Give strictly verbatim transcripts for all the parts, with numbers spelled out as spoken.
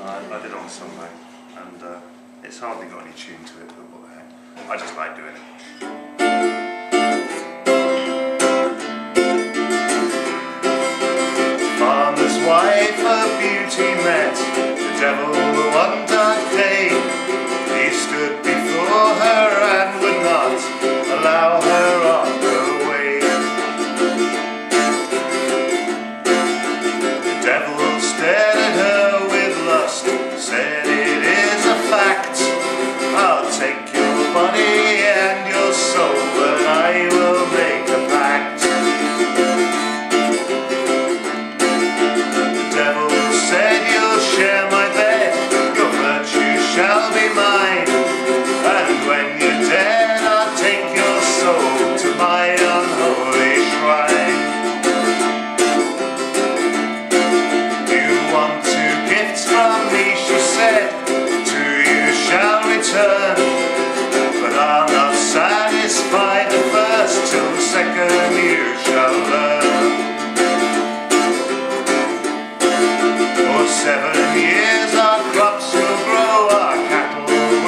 I, I did it on Sunday, and uh, it's hardly got any tune to it, but what the heck. I just like doing it. Farmer's wife, her beauty met the devil one dark day. He stood before her and would not allow her on her way. The devil stared at her with lust, said, "It is a fact, I'll take your body and your soul, but I will make a pact." The devil said, "You'll share my bed, your virtue shall be mine, and when you're dead I'll take your soul to my unholy shrine." "You want two gifts from me," she said, "two you shall return, but I'll not satisfy the first till the second you shall learn." For seven years our crops will grow, our cattle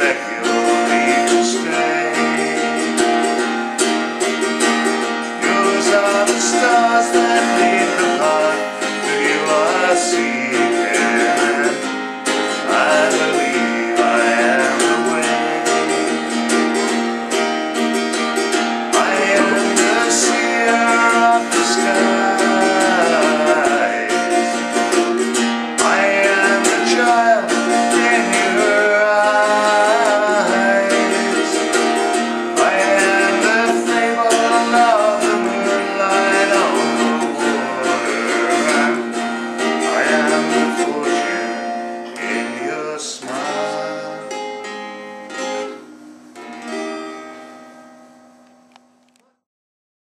regular.